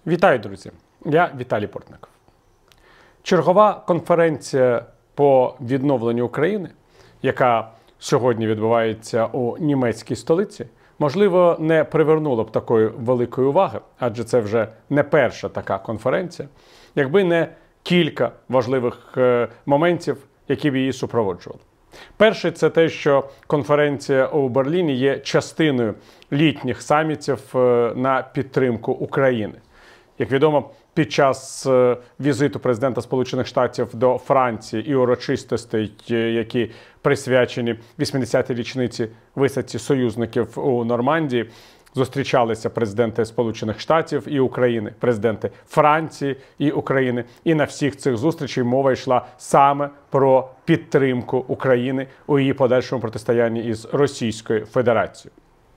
Вітаю, друзі! Я Віталій Портников. Чергова конференція по відновленню України, яка сьогодні відбувається у німецькій столиці, можливо, не привернула б такої великої уваги, адже це вже не перша така конференція, якби не кілька важливих моментів, які б її супроводжували. Перший – це те, що конференція у Берліні є частиною літніх самітів на підтримку України. Як відомо, під час візиту президента Сполучених Штатів до Франції і урочистостей, які присвячені 80-й річниці висадці союзників у Нормандії, зустрічалися президенти Сполучених Штатів і України, президенти Франції і України. І на всіх цих зустрічей мова йшла саме про підтримку України у її подальшому протистоянні із Російською Федерацією.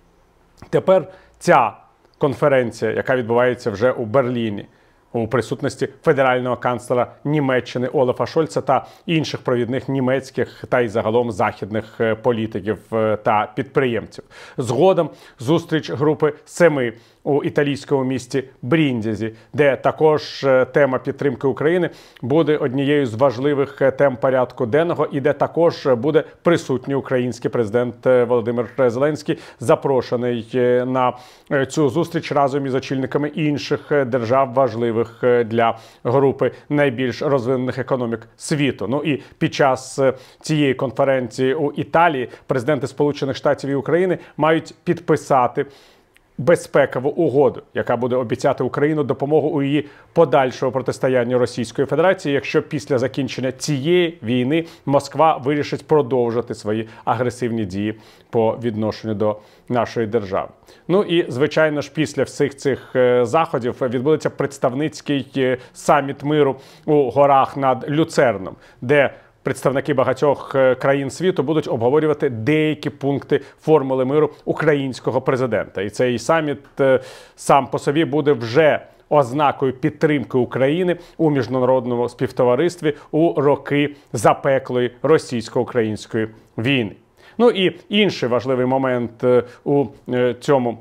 Тепер ця конференція, яка відбувається вже у Берліні, у присутності федерального канцлера Німеччини Олафа Шольца та інших провідних німецьких та й загалом західних політиків та підприємців. Згодом зустріч групи 7 у італійському місті Бріндізі, де також тема підтримки України буде однією з важливих тем порядку денного і де також буде присутній український президент Володимир Зеленський, запрошений на цю зустріч разом із очільниками інших держав, важливих для групи найбільш розвинених економік світу. Ну і під час цієї конференції у Італії президенти Сполучених Штатів і України мають підписати безпекову угоду, яка буде обіцяти Україну допомогу у її подальшого протистоянні Російської Федерації, якщо після закінчення цієї війни Москва вирішить продовжити свої агресивні дії по відношенню до нашої держави. Ну і, звичайно ж, після всіх цих заходів відбудеться представницький саміт миру у горах над Люцерном, де представники багатьох країн світу будуть обговорювати деякі пункти формули миру українського президента. І цей саміт сам по собі буде вже ознакою підтримки України у міжнародному співтоваристві у роки запеклої російсько-української війни. Ну і інший важливий момент у цьому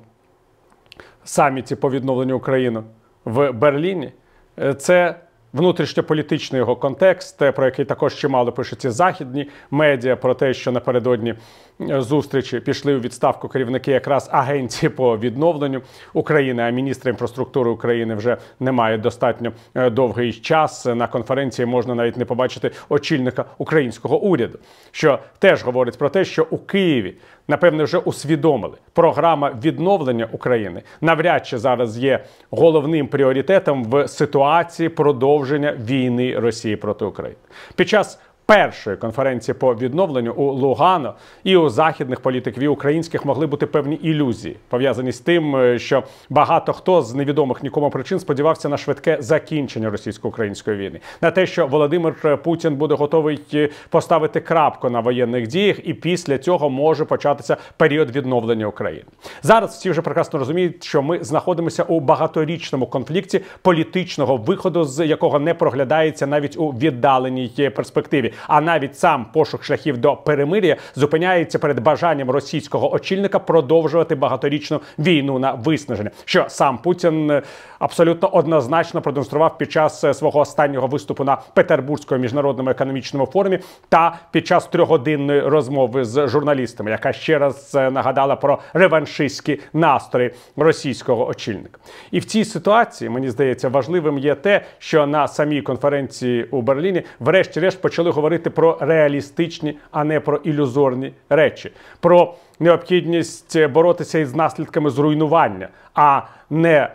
саміті по відновленню України в Берліні – це внутрішньополітичний його контекст, про який також чимало пишуться західні медіа, про те, що напередодні зустрічі пішли у відставку керівники якраз агенції по відновленню України, а міністра інфраструктури України вже немає достатньо довгий час. На конференції можна навіть не побачити очільника українського уряду, що теж говорить про те, що у Києві, напевне, вже усвідомили, програма відновлення України навряд чи зараз є головним пріоритетом в ситуації продовження війни Росії проти України. Під час першої конференції по відновленню у Лугано і у західних політиків, і українських могли бути певні ілюзії, пов'язані з тим, що багато хто з невідомих нікому причин сподівався на швидке закінчення російсько-української війни, на те, що Володимир Путін буде готовий поставити крапку на воєнних діях і після цього може початися період відновлення України. Зараз всі вже прекрасно розуміють, що ми знаходимося у багаторічному конфлікті, політичного виходу з якого не проглядається навіть у віддаленій перспективі. А навіть сам пошук шляхів до перемир'я зупиняється перед бажанням російського очільника продовжувати багаторічну війну на виснаження, що сам Путін абсолютно однозначно продемонстрував під час свого останнього виступу на Петербурзькому міжнародному економічному форумі та під час 3-годинної розмови з журналістами, яка ще раз нагадала про реваншистські настрої російського очільника. І в цій ситуації, мені здається, важливим є те, що на самій конференції у Берліні врешті-решт почали говорити про реалістичні, а не про ілюзорні речі. Про необхідність боротися із наслідками зруйнування, а не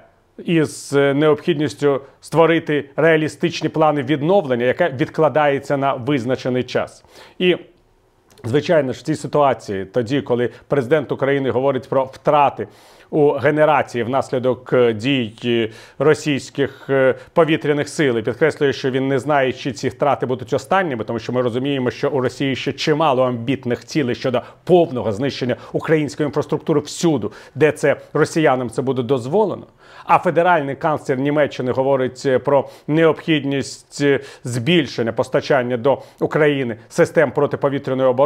із необхідністю створити реалістичні плани відновлення, яке відкладається на визначений час. І звичайно ж, в цій ситуації, тоді, коли президент України говорить про втрати у генерації внаслідок дій російських повітряних сил, і підкреслює, що він не знає, чи ці втрати будуть останніми, тому що ми розуміємо, що у Росії ще чимало амбітних цілей щодо повного знищення української інфраструктури всюду, де це росіянам це буде дозволено. А федеральний канцлер Німеччини говорить про необхідність збільшення постачання до України систем протиповітряної оборони,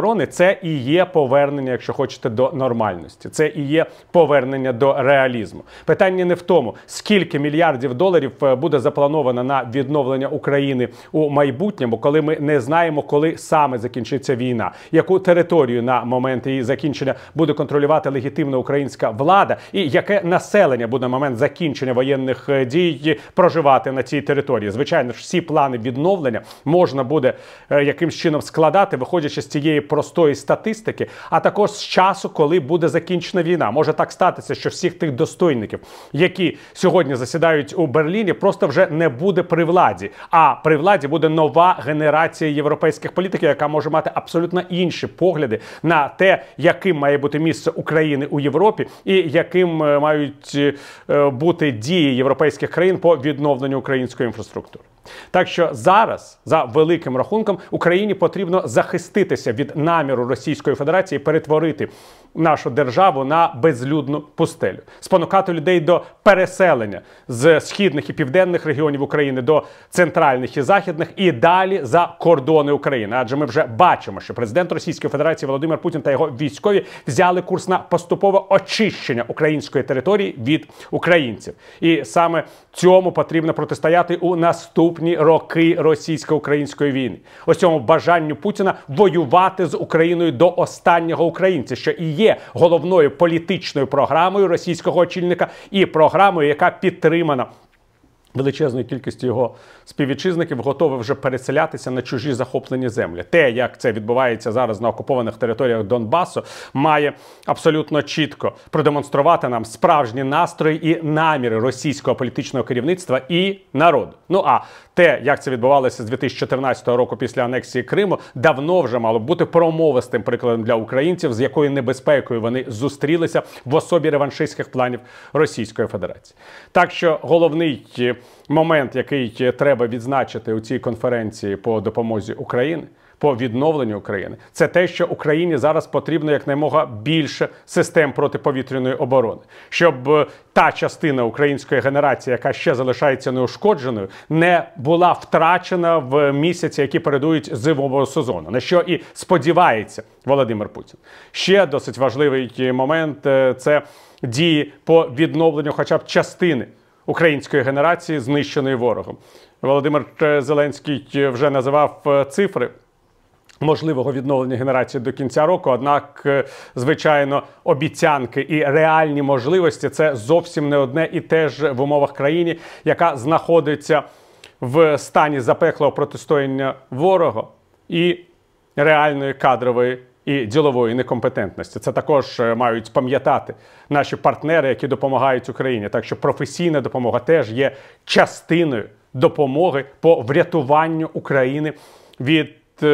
оборони, це і є повернення, якщо хочете, до нормальності. Це і є повернення до реалізму. Питання не в тому, скільки мільярдів доларів буде заплановано на відновлення України у майбутньому, коли ми не знаємо, коли саме закінчиться війна, яку територію на момент її закінчення буде контролювати легітимна українська влада, і яке населення буде на момент закінчення воєнних дій проживати на цій території. Звичайно ж, всі плани відновлення можна буде якимсь чином складати, виходячи з цієї простої статистики, а також з часу, коли буде закінчена війна. Може так статися, що всіх тих достойників, які сьогодні засідають у Берліні, просто вже не буде при владі. А при владі буде нова генерація європейських політиків, яка може мати абсолютно інші погляди на те, яким має бути місце України у Європі і яким мають бути дії європейських країн по відновленню української інфраструктури. Так що зараз, за великим рахунком, Україні потрібно захиститися від наміру Російської Федерації перетворити нашу державу на безлюдну пустелю. Спонукати людей до переселення з східних і південних регіонів України до центральних і західних і далі за кордони України. Адже ми вже бачимо, що президент Російської Федерації Володимир Путін та його військові взяли курс на поступове очищення української території від українців. І саме цьому потрібно протистояти у наступні роки російсько-української війни. Ось цьому бажанню Путіна воювати з Україною до останнього українця, що і є головною політичною програмою російського очільника і програмою, яка підтримана величезною кількістю його співвітчизників, готові вже переселятися на чужі захоплені землі. Те, як це відбувається зараз на окупованих територіях Донбасу, має абсолютно чітко продемонструвати нам справжні настрої і наміри російського політичного керівництва і народу. Ну а те, як це відбувалося з 2014 року після анексії Криму, давно вже мало бути промовистим прикладом для українців, з якою небезпекою вони зустрілися в особі реваншистських планів Російської Федерації. Так що головний момент, який треба відзначити у цій конференції по допомозі Україні, по відновленню України, це те, що Україні зараз потрібно якнаймога більше систем протиповітряної оборони, щоб та частина української генерації, яка ще залишається неушкодженою, не була втрачена в місяці, які передують зимового сезону, на що і сподівається Володимир Путін. Ще досить важливий момент – це дії по відновленню хоча б частини української генерації, знищеної ворогом. Володимир Зеленський вже називав цифри можливого відновлення генерації до кінця року, однак, звичайно, обіцянки і реальні можливості – це зовсім не одне і те ж в умовах країни, яка знаходиться в стані запеклого протистояння ворогу і реальної кадрової і ділової некомпетентності. Це також мають пам'ятати наші партнери, які допомагають Україні. Так що професійна допомога теж є частиною допомоги по врятуванню України від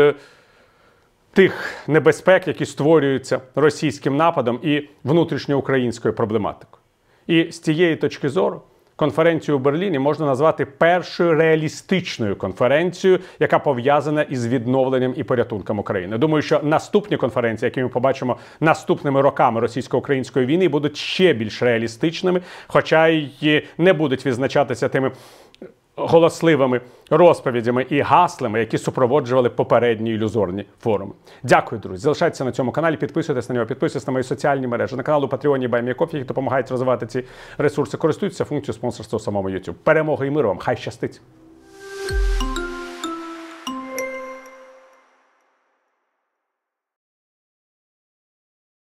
тих небезпек, які створюються російським нападом і внутрішньоукраїнською проблематикою. І з цієї точки зору конференцію у Берліні можна назвати першою реалістичною конференцією, яка пов'язана із відновленням і порятунком України. Думаю, що наступні конференції, які ми побачимо наступними роками російсько-української війни, будуть ще більш реалістичними, хоча й не будуть відзначатися тими голосливими розповідями і гаслами, які супроводжували попередні ілюзорні форуми. Дякую, друзі. Залишайтеся на цьому каналі, підписуйтесь на нього, підписуйтесь на мої соціальні мережі, на канал у Patreon і BuyMeACoffee, які допомагають розвивати ці ресурси. Користуйтеся функцією спонсорства у самому YouTube. Перемоги і миру вам! Хай щастить!